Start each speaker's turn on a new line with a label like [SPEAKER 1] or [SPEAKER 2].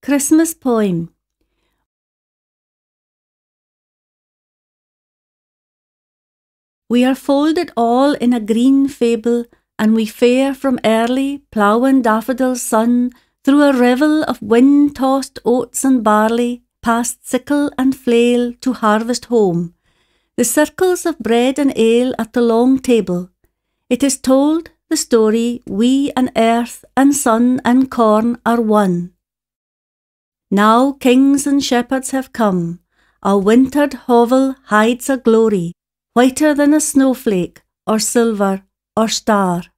[SPEAKER 1] Christmas Poem. We are folded all in a green fable, and we fare from early ploughing daffodil's sun through a revel of wind-tossed oats and barley, past sickle and flail to harvest home. The circles of bread and ale at the long table. It is told, the story, we and earth and sun and corn are one. Now kings and shepherds have come. Our wintered hovel hides a glory, whiter than a snowflake or silver or star.